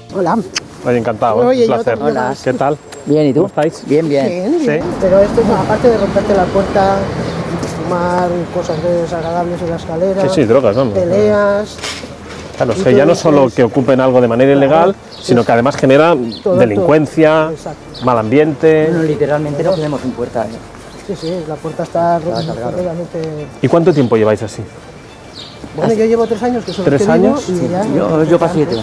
Hola. Oye, encantado, Oye, un placer. Hola. ¿Qué tal? Bien, ¿y tú? ¿Cómo estáis? Bien, bien. Bien, bien. Sí. Pero esto, aparte de romperte la puerta, fumar cosas desagradables en la escalera, Sí, drogas, vamos. peleas... Claro, es que ya no solo que ocupen algo de manera ilegal, sino que además genera delincuencia, Exacto. mal ambiente. Bueno, literalmente no tenemos en puerta, ¿eh? Sí, sí, la puerta está completamente... ¿Y cuánto tiempo lleváis así? Bueno, yo llevo 3 años que soy 3 años. Yo para 7.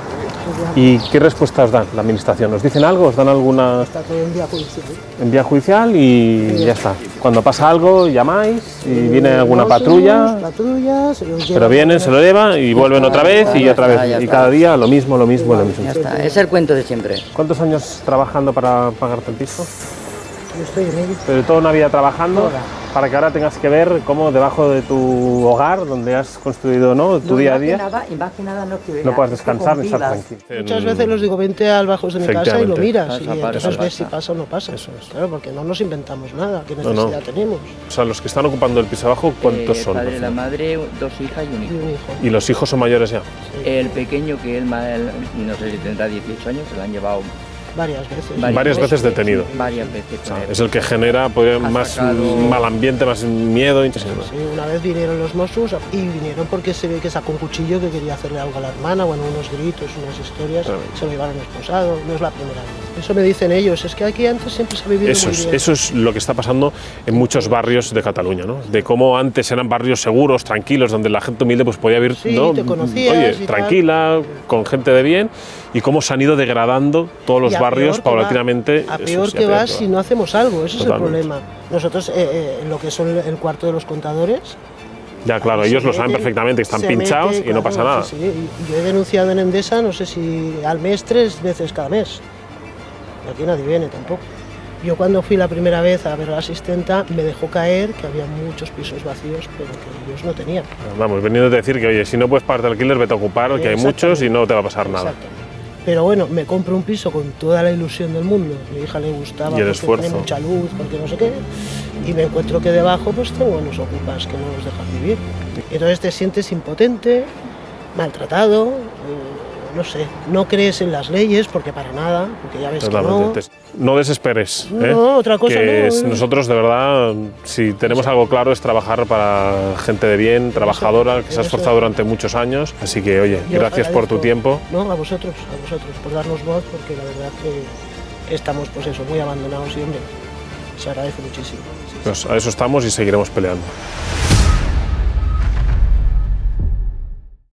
¿Y qué respuesta os dan la administración? ¿Os dicen algo? ¿Os dan alguna Está todo en vía judicial. en vía judicial y ya está? Cuando pasa algo llamáis y viene alguna patrulla, Patrullas, pero vienen, se lo llevan y vuelven otra vez y otra vez. Y cada día lo mismo, lo mismo, lo mismo. Ya está, es el cuento de siempre. ¿Cuántos años trabajando para pagarte el piso? Yo estoy en ello. Pero toda una vida trabajando Toda. para que ahora tengas que ver cómo debajo de tu hogar, donde has construido, ¿no?, tu día a día, Más que nada no es que no puedas descansar ni estar tranquilo. Muchas veces los digo, vente al bajos de mi casa y lo miras. Y Pasa, entonces pasa. ves si pasa o no pasa. Claro, porque no nos inventamos nada. ¿Qué No. necesidad tenemos? O sea, los que están ocupando el piso abajo, ¿cuántos son? El padre, la madre, 2 hijas y un Y hijo. un hijo. ¿Y los hijos son mayores ya? El pequeño, que él, no sé si tendrá 18 años, se lo han llevado Varias veces. Varias veces detenido. varias veces. O sea, es el que genera pues, más sacado- mal ambiente, más miedo. Sí, una vez vinieron los Mossos y vinieron porque se ve que sacó un cuchillo que quería hacerle algo a la hermana, bueno, unos gritos, unas historias, Claro. se lo llevaron esposado, no es la primera vez. Eso me dicen ellos, es que aquí antes siempre se ha vivido muy bien. Eso es lo que está pasando en muchos barrios de Cataluña, ¿no? De cómo antes eran barrios seguros, tranquilos, donde la gente humilde pues podía vivir, Sí, ¿no?, te conocías oye, y tal. tranquila, con gente de bien, y cómo se han ido degradando todos los Y a barrios peor que paulatinamente. A Eso peor sí, que va si no hacemos algo, ese Totalmente. es el problema. Nosotros, en lo que son el cuarto de los contadores... Ya, claro, ahí ellos se lo saben meten, perfectamente, están se pinchados mete, y no claro, pasa nada. sí, sí. Y yo he denunciado en Endesa, no sé si al mes, 3 veces cada mes. Y aquí nadie viene tampoco. Yo cuando fui la primera vez a ver a la asistenta me dejó caer que había muchos pisos vacíos, pero que ellos no tenían. Vamos, veniendo a decir que, oye, si no puedes pagarte alquiler, vete a ocupar, que hay muchos y no te va a pasar nada. Exactamente. Pero bueno, me compro un piso con toda la ilusión del mundo. A mi hija le gustaba Y el porque esfuerzo. tiene mucha luz, porque no sé qué. Y me encuentro que debajo pues tengo unos ocupas que no nos dejan vivir. Y entonces te sientes impotente, maltratado, no sé, no crees en las leyes porque para nada, porque ya ves que no. Totalmente. No desesperes. No, otra cosa que no. nosotros, de verdad, si tenemos algo claro, es trabajar para gente de bien, trabajadora, que se ha esforzado durante muchos años. Así que, oye, Yo gracias por tu agradezco, tiempo. No, a vosotros, por darnos voz, porque la verdad que estamos, pues eso, muy abandonados y, hombre, se agradece muchísimo. Pues a eso estamos y seguiremos peleando.